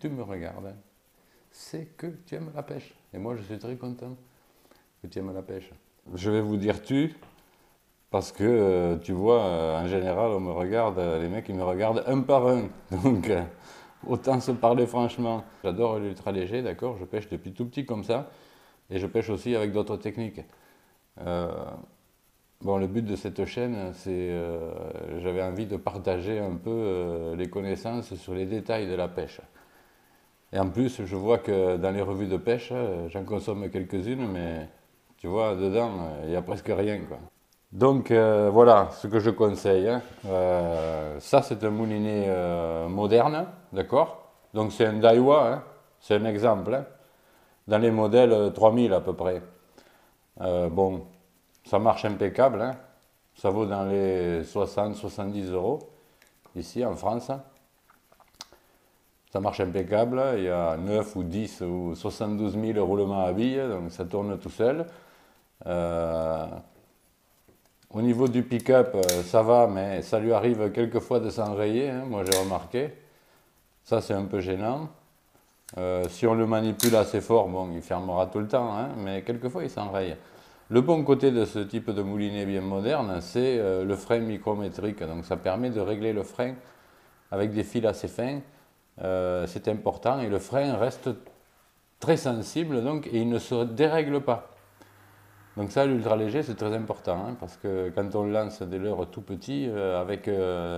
tu me regardes, c'est que tu aimes la pêche. Et moi, je suis très content que tu aimes la pêche. Je vais vous dire tu, parce que tu vois, en général, on me regarde, les mecs, ils me regardent un par un. Donc, autant se parler franchement. J'adore l'ultra léger, d'accord? Je pêche depuis tout petit comme ça. Et je pêche aussi avec d'autres techniques. Euh, bon, le but de cette chaîne, c'est, j'avais envie de partager un peu les connaissances sur les détails de la pêche. Et en plus, je vois que dans les revues de pêche, j'en consomme quelques-unes, mais tu vois, dedans, il n'y a presque rien, quoi. Donc voilà ce que je conseille, hein. Ça, c'est un moulinet moderne, d'accord? Donc c'est un Daiwa, hein. C'est un exemple, hein. Dans les modèles 3000 à peu près. Bon, ça marche impeccable, hein. Ça vaut dans les 60-70 euros, ici en France. Ça marche impeccable, il y a 9 ou 10 ou 72 000 roulements à billes, donc ça tourne tout seul. Au niveau du pick-up, ça va, mais ça lui arrive quelquefois de s'enrayer, hein, moi j'ai remarqué. Ça c'est un peu gênant. Si on le manipule assez fort, bon, il fermera tout le temps, hein, mais quelquefois il s'enraye. Le bon côté de ce type de moulinet bien moderne, c'est le frein micrométrique. Donc ça permet de régler le frein avec des fils assez fins. C'est important et le frein reste très sensible donc, et il ne se dérègle pas. Donc ça, l'ultra léger, c'est très important, hein, parce que quand on lance des leurres tout petits, avec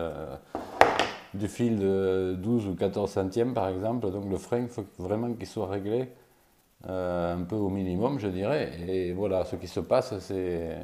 du fil de 12 ou 14 centièmes par exemple, donc le frein, il faut vraiment qu'il soit réglé un peu au minimum, je dirais. Et voilà, ce qui se passe, c'est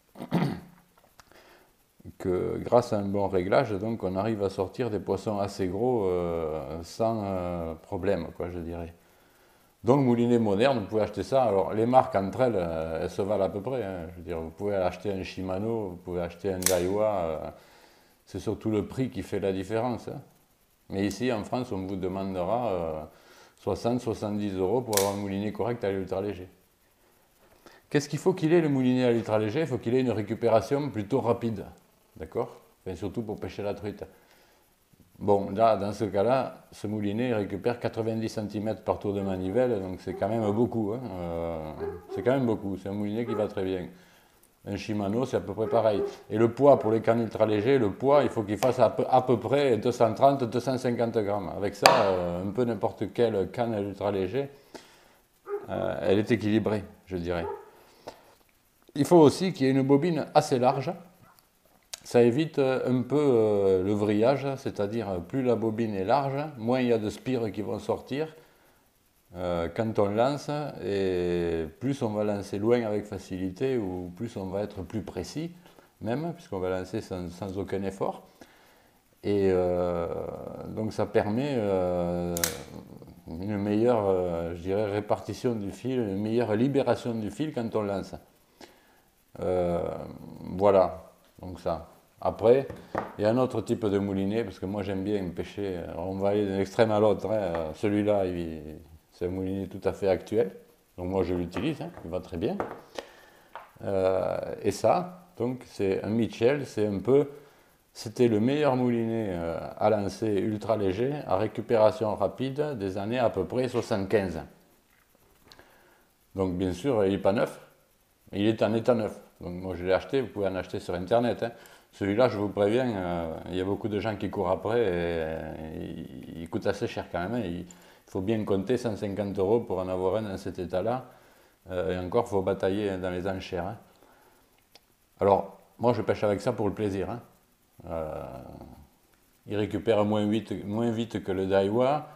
que grâce à un bon réglage, donc, on arrive à sortir des poissons assez gros sans problème, quoi, je dirais. Donc, moulinet moderne, vous pouvez acheter ça. Alors, les marques entre elles, elles se valent à peu près, hein. Je veux dire, vous pouvez acheter un Shimano, vous pouvez acheter un Daiwa. C'est surtout le prix qui fait la différence, hein. Mais ici, en France, on vous demandera 60-70 euros pour avoir un moulinet correct à l'ultra léger. Qu'est-ce qu'il faut qu'il ait le moulinet à l'ultra léger? Il faut qu'il ait une récupération plutôt rapide. D'accord? Enfin, surtout pour pêcher la truite. Bon, là, dans ce cas-là, ce moulinet il récupère 90 cm par tour de manivelle, donc c'est quand même beaucoup, hein. C'est quand même beaucoup, c'est un moulinet qui va très bien. Un Shimano, c'est à peu près pareil. Et le poids, pour les cannes ultra légers, le poids, il faut qu'il fasse à peu près 230-250 grammes. Avec ça, un peu n'importe quelle canne ultra léger, elle est équilibrée, je dirais. Il faut aussi qu'il y ait une bobine assez large. Ça évite un peu le vrillage, c'est-à-dire plus la bobine est large, moins il y a de spires qui vont sortir quand on lance, et plus on va lancer loin avec facilité, ou plus on va être plus précis, même, puisqu'on va lancer sans aucun effort. Et donc ça permet une meilleure, je dirais, répartition du fil, une meilleure libération du fil quand on lance. Voilà, donc ça. Après, il y a un autre type de moulinet, parce que moi j'aime bien pêcher. Alors, on va aller d'un extrême à l'autre, hein. Celui-là, c'est un moulinet tout à fait actuel. Donc moi je l'utilise, hein, il va très bien. Et ça, donc c'est un Mitchell, c'était le meilleur moulinet à lancer ultra léger, à récupération rapide des années à peu près 75. Donc bien sûr, il n'est pas neuf, il est en état neuf. Donc moi je l'ai acheté, vous pouvez en acheter sur internet, hein. Celui-là, je vous préviens, il y a beaucoup de gens qui courent après et il coûte assez cher quand même, hein. Il faut bien compter 150 euros pour en avoir un dans cet état-là. Et encore, il faut batailler dans les enchères, hein. Alors, moi je pêche avec ça pour le plaisir, hein. Il récupère moins vite que le Daiwa.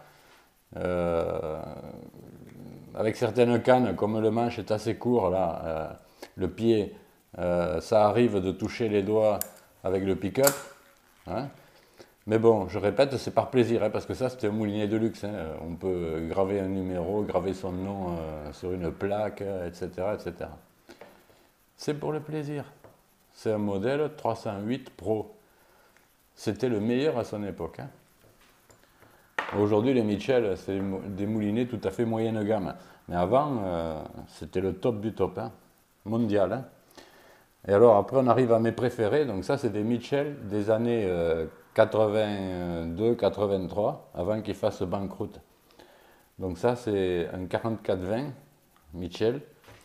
Avec certaines cannes, comme le manche est assez court, là, le pied, ça arrive de toucher les doigts avec le pick-up, hein. Mais bon, je répète, c'est par plaisir, hein, parce que ça, c'est un moulinet de luxe, hein. On peut graver un numéro, graver son nom sur une plaque, etc., etc. C'est pour le plaisir. C'est un modèle 308 Pro. C'était le meilleur à son époque, hein. Aujourd'hui, les Mitchell, c'est des moulinets tout à fait moyenne gamme. Mais avant, c'était le top du top, hein, mondial, hein. Et alors, après, on arrive à mes préférés. Donc ça, c'est des Mitchell des années 82-83, avant qu'ils fassent banqueroute. Donc ça, c'est un 44-20 Mitchell.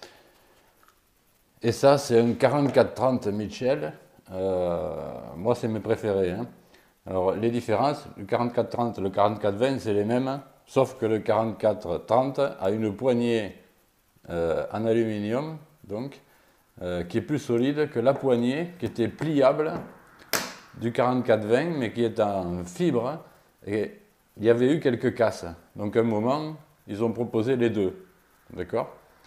Et ça, c'est un 44-30 Mitchell. Moi, c'est mes préférés, hein. Alors, les différences, le 44-30 le 44-20, c'est les mêmes, sauf que le 44-30 a une poignée en aluminium, donc, qui est plus solide que la poignée qui était pliable du 44-20, mais qui est en fibre. Et il y avait eu quelques casses. Donc, à un moment, ils ont proposé les deux. D'accord?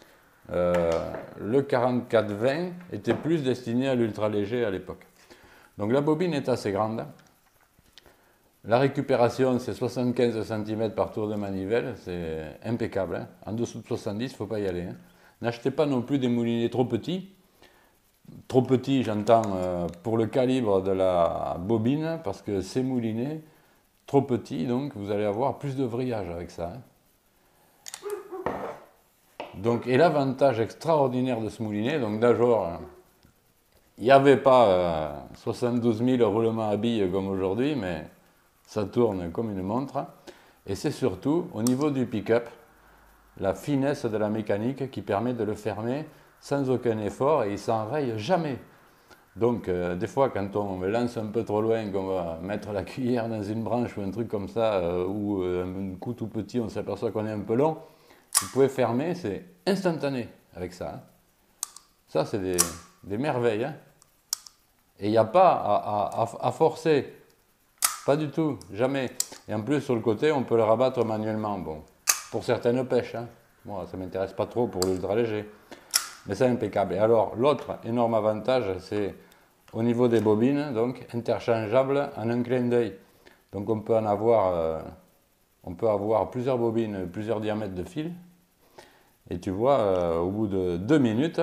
Le 44-20 était plus destiné à l'ultra léger à l'époque. Donc, la bobine est assez grande. La récupération, c'est 75 cm par tour de manivelle, c'est impeccable, hein. En dessous de 70, il ne faut pas y aller, hein. N'achetez pas non plus des moulinets trop petits. Trop petits, j'entends, pour le calibre de la bobine, parce que ces moulinets, trop petits, donc vous allez avoir plus de vrillage avec ça, hein. Donc, et l'avantage extraordinaire de ce moulinet, donc d'abord, il n'y avait pas 72 000 roulements à billes comme aujourd'hui, mais ça tourne comme une montre. Et c'est surtout au niveau du pick-up, la finesse de la mécanique qui permet de le fermer sans aucun effort et il ne s'enraye jamais. Donc des fois quand on me lance un peu trop loin, qu'on va mettre la cuillère dans une branche ou un truc comme ça, ou un coup tout petit, on s'aperçoit qu'on est un peu long, vous pouvez fermer, c'est instantané avec ça, hein. Ça c'est des merveilles, hein. Et il n'y a pas à forcer. Pas du tout, jamais. Et en plus, sur le côté, on peut le rabattre manuellement. Bon, pour certaines pêches, hein. Moi, ça ne m'intéresse pas trop pour l'ultra léger. Mais c'est impeccable. Et alors, l'autre énorme avantage, c'est au niveau des bobines, donc interchangeable en un clin d'œil. Donc, on peut avoir plusieurs bobines, plusieurs diamètres de fil. Et tu vois, au bout de 2 minutes,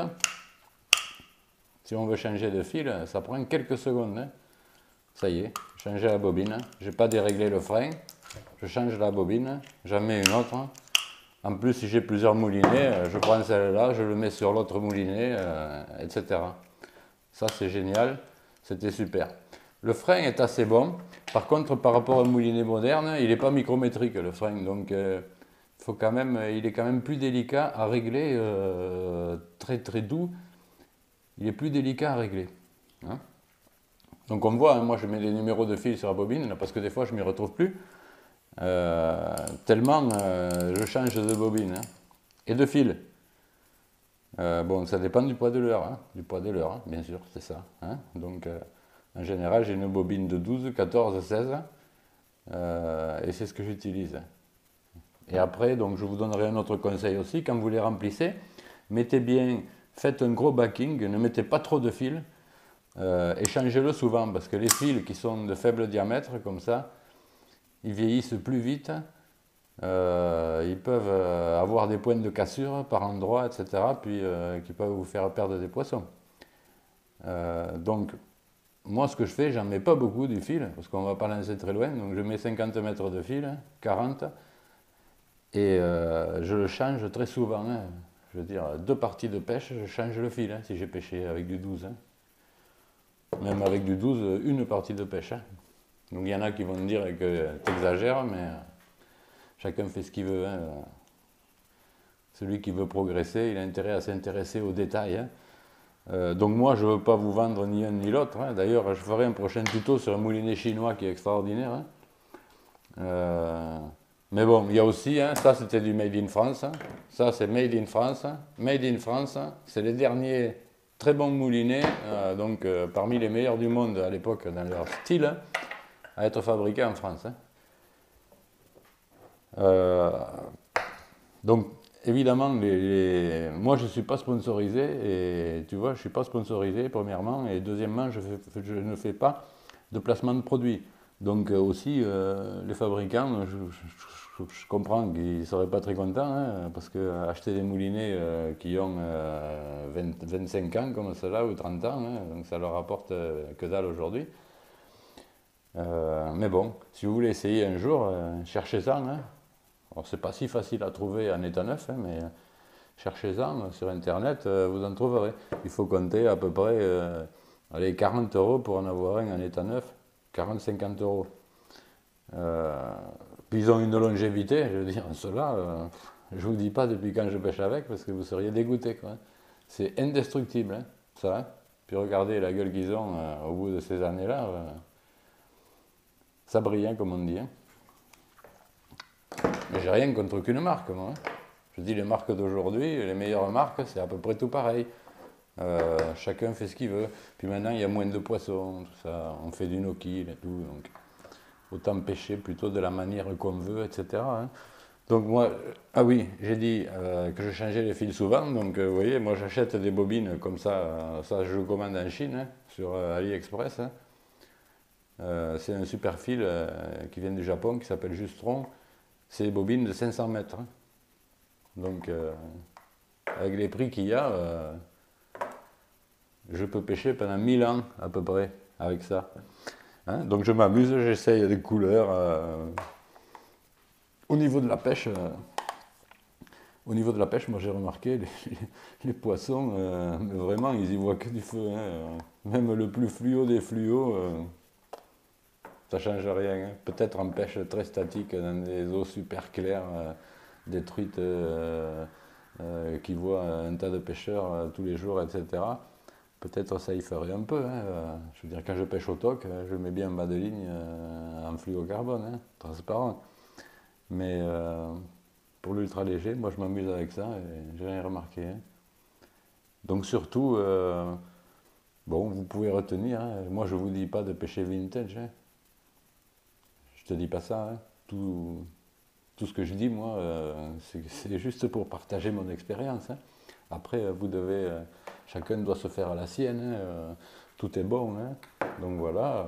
si on veut changer de fil, ça prend quelques secondes, hein. Ça y est, changer la bobine, je n'ai pas déréglé le frein, je change la bobine, j'en mets une autre. En plus, si j'ai plusieurs moulinets, je prends celle-là, je le mets sur l'autre moulinet, etc. Ça, c'est génial, c'était super. Le frein est assez bon. Par contre, par rapport au moulinet moderne, il n'est pas micrométrique, le frein. Donc, il est quand même plus délicat à régler, très très doux. Il est plus délicat à régler, hein. Donc on voit, hein, moi je mets les numéros de fil sur la bobine, là, parce que des fois je ne m'y retrouve plus, tellement je change de bobine, hein, et de fil. Bon, ça dépend du poids de l'heure, hein, hein, bien sûr, c'est ça, hein. Donc en général j'ai une bobine de 12, 14, 16, et c'est ce que j'utilise. Et après, donc je vous donnerai un autre conseil aussi, quand vous les remplissez, faites un gros backing, ne mettez pas trop de fil. Et changez-le souvent parce que les fils qui sont de faible diamètre comme ça, ils vieillissent plus vite, ils peuvent avoir des points de cassure par endroit, etc. Puis qui peuvent vous faire perdre des poissons. Donc moi ce que je fais, j'en mets pas beaucoup du fil parce qu'on ne va pas lancer très loin, donc je mets 50 mètres de fil, 40, et je le change très souvent, hein. Je veux dire, 2 parties de pêche, je change le fil, hein, si j'ai pêché avec du 12, hein. Même avec du 12, une partie de pêche, hein. Donc il y en a qui vont me dire que tu exagères, mais chacun fait ce qu'il veut, hein. Celui qui veut progresser, il a intérêt à s'intéresser aux détails, hein. Donc moi, je ne veux pas vous vendre ni un ni l'autre, hein. D'ailleurs, je ferai un prochain tuto sur un moulinet chinois qui est extraordinaire, hein. Mais bon, il y a aussi, hein, ça c'était du Made in France, hein. Ça c'est Made in France. Made in France, c'est les derniers très bons moulinets, parmi les meilleurs du monde à l'époque dans leur style, hein, à être fabriqués en France, hein. Donc évidemment, moi je ne suis pas sponsorisé, et tu vois, je ne suis pas sponsorisé premièrement, et deuxièmement, je ne fais pas de placement de produits. Donc aussi, les fabricants, je comprends qu'ils ne seraient pas très contents, hein, parce que acheter des moulinets qui ont 25 ans comme cela ou 30 ans, hein, donc ça leur apporte que dalle aujourd'hui. Mais bon, si vous voulez essayer un jour, cherchez-en, hein. Alors c'est pas si facile à trouver en état neuf, hein, mais cherchez-en sur internet, vous en trouverez. Il faut compter à peu près 40 € pour en avoir un en état neuf, 40-50 €. Puis ils ont une longévité, je veux dire, ceux-là, je vous dis pas depuis quand je pêche avec, parce que vous seriez dégoûté, quoi. C'est indestructible, hein, ça. Hein. Puis regardez la gueule qu'ils ont au bout de ces années-là. Ça brille, hein, comme on dit. Hein. Mais j'ai rien contre aucune marque, moi. Hein. Je dis les marques d'aujourd'hui, les meilleures marques, c'est à peu près tout pareil. Chacun fait ce qu'il veut. Puis maintenant, il y a moins de poissons, tout ça. On fait du no-kill et tout. Donc, autant pêcher plutôt de la manière qu'on veut, etc. Hein. Donc moi, ah oui, j'ai dit que je changeais les fils souvent. Donc vous voyez, moi j'achète des bobines comme ça je commande en Chine, hein, sur AliExpress. Hein. C'est un super fil qui vient du Japon, qui s'appelle Justron. C'est des bobines de 500 mètres. Hein. Donc avec les prix qu'il y a, je peux pêcher pendant 1000 ans à peu près avec ça. Hein. Donc je m'amuse, j'essaye des couleurs. Au niveau de la pêche, moi j'ai remarqué les poissons, mais vraiment ils y voient que du feu. Hein. Même le plus fluo des fluos, ça change rien. Hein. Peut-être en pêche très statique dans des eaux super claires, détruites, qui voient un tas de pêcheurs tous les jours, etc. Peut-être ça y ferait un peu. Hein. Je veux dire, quand je pêche au toc, je mets bien en bas de ligne en fluocarbone, hein, transparent. Mais pour l'ultra léger, moi je m'amuse avec ça et j'ai rien remarqué. Hein. Donc surtout, bon, vous pouvez retenir, hein, moi je vous dis pas de pêcher vintage. Hein. Je te dis pas ça. Hein. Tout ce que je dis, moi, c'est juste pour partager mon expérience. Hein. Après, vous devez, chacun doit se faire à la sienne. Hein. Tout est bon. Hein. Donc voilà,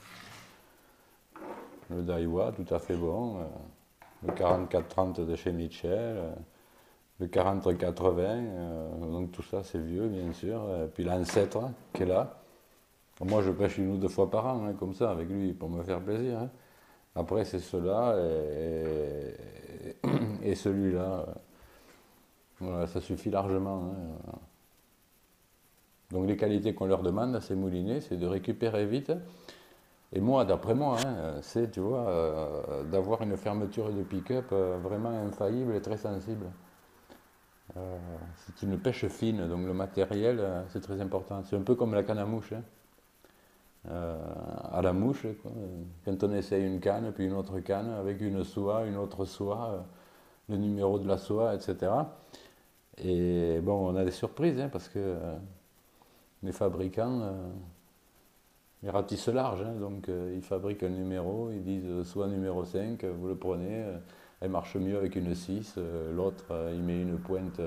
le Daiwa, tout à fait bon. Le 4430 de chez Mitchell, le 4080, donc tout ça c'est vieux bien sûr, et puis l'ancêtre qui est là. Moi je pêche 1 ou 2 fois par an, hein, comme ça, avec lui, pour me faire plaisir. Hein. Après c'est ceux-là et celui-là. Voilà, ça suffit largement. Hein. Donc les qualités qu'on leur demande à ces moulinets, c'est de récupérer vite. Et moi, d'après moi, hein, c'est, tu vois, d'avoir une fermeture de pick-up vraiment infaillible et très sensible. C'est une pêche fine, donc le matériel, c'est très important. C'est un peu comme la canne à mouche. Hein. À la mouche, quoi. Quand on essaye une canne, puis une autre canne, avec une soie, une autre soie, le numéro de la soie, etc. Et bon, on a des surprises, hein, parce que les fabricants... ils ratissent large, hein, donc ils fabriquent un numéro, ils disent soit numéro 5, vous le prenez, elle marche mieux avec une 6, l'autre il met une pointe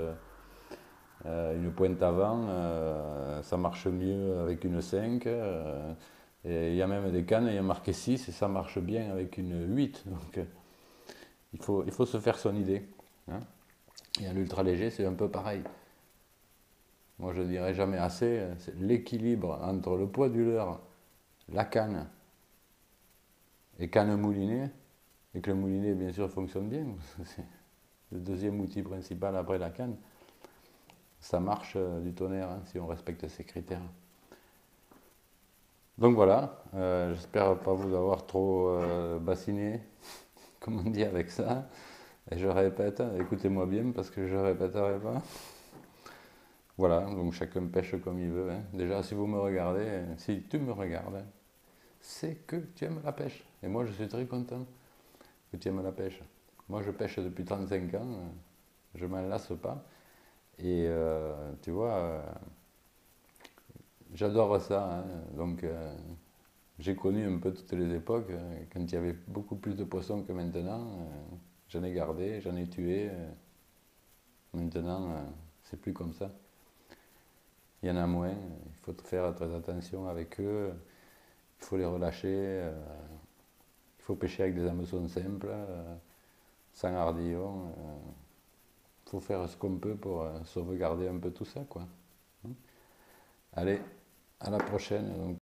avant, ça marche mieux avec une 5, et il y a même des cannes, il y a marqué 6 et ça marche bien avec une 8, donc il faut se faire son idée. Hein. Et à l'ultra léger c'est un peu pareil. Moi je dirais jamais assez, c'est l'équilibre entre le poids du leurre, la canne et canne moulinet, et que le moulinet bien sûr fonctionne bien, c'est le deuxième outil principal après la canne, ça marche du tonnerre hein, si on respecte ces critères. Donc voilà, j'espère pas vous avoir trop bassiné, comme on dit avec ça, et je répète, écoutez-moi bien parce que je répéterai pas. Voilà, donc chacun pêche comme il veut. Hein. Déjà si vous me regardez, si tu me regardes, hein, c'est que tu aimes la pêche. Et moi, je suis très content que tu aimes la pêche. Moi, je pêche depuis 35 ans, je ne m'en lasse pas. Et tu vois, j'adore ça. Hein. Donc, j'ai connu un peu toutes les époques. Quand il y avait beaucoup plus de poissons que maintenant, j'en ai gardé, j'en ai tué. Maintenant, c'est plus comme ça. Il y en a moins. Il faut faire très attention avec eux. Il faut les relâcher, il faut pêcher avec des hameçons simples, sans hardillon. Il faut faire ce qu'on peut pour sauvegarder un peu tout ça, quoi. Allez, à la prochaine. Donc.